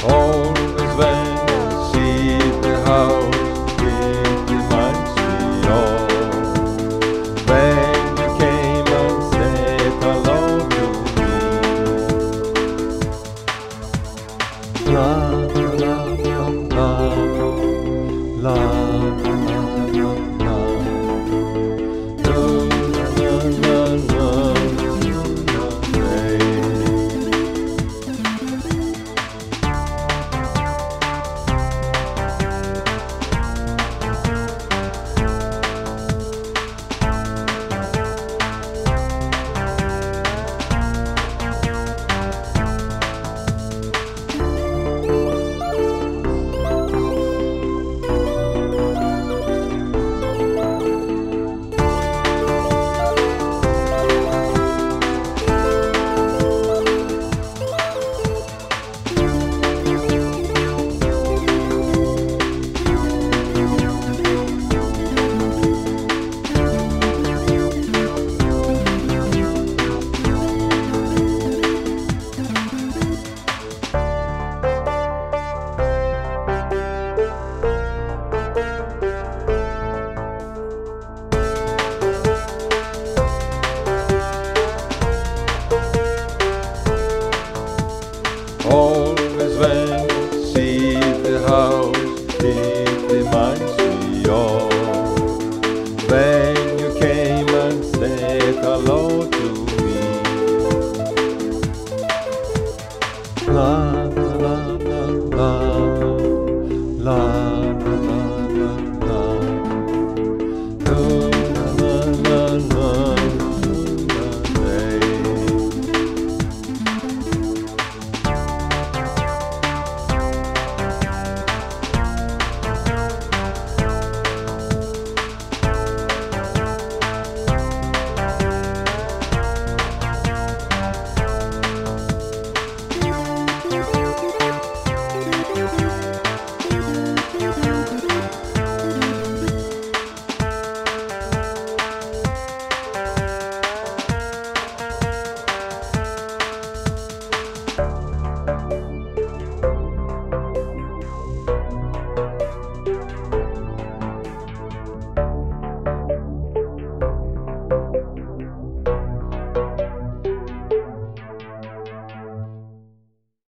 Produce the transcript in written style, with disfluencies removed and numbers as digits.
Always when you see the house, it reminds me of when you came and said hello to me. La la la la la la la. Always when you see the house, it reminds me of when you came and said hello to me. La la la la la la la la la.